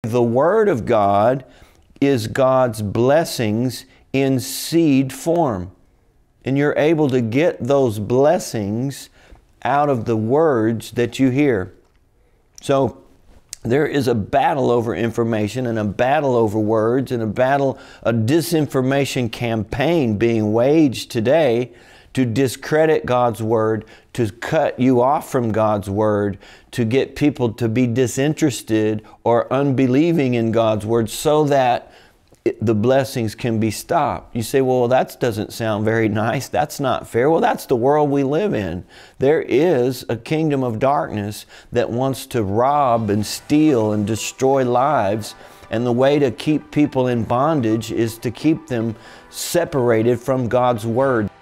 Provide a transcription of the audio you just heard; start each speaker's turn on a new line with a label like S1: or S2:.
S1: The Word of God is God's blessings in seed form. And you're able to get those blessings out of the words that you hear. So there is a battle over information and a battle over words and a disinformation campaign being waged today to discredit God's Word, to cut you off from God's Word, to get people to be disinterested or unbelieving in God's Word so that the blessings can be stopped. You say, well, that doesn't sound very nice. That's not fair. Well, that's the world we live in. There is a kingdom of darkness that wants to rob and steal and destroy lives. And the way to keep people in bondage is to keep them separated from God's Word.